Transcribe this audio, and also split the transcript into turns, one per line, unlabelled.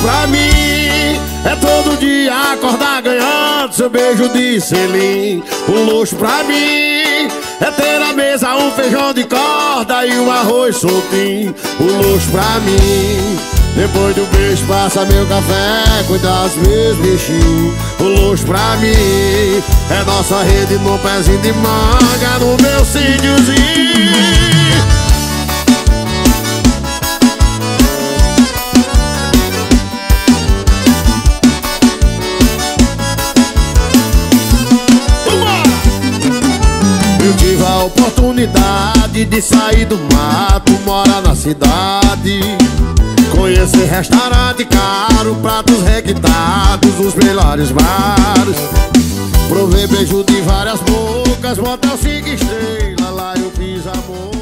pra mim é todo dia acordar ganhando seu beijo de selim. Um luxo pra mim é ter na mesa um feijão de corda e um arroz soltinho. Um luxo pra mim, depois do beijo passa meu café, cuidar dos meus bichinhos. Um luxo pra mim é nossa rede no pezinho de manga, no meu sítiozinho. Eu tive a oportunidade de sair do mato, morar na cidade, conhecer restaurante caro, pratos requintados, os melhores bares. Provei beijo de várias bocas, motel 5 estrelas, lá eu fiz amor.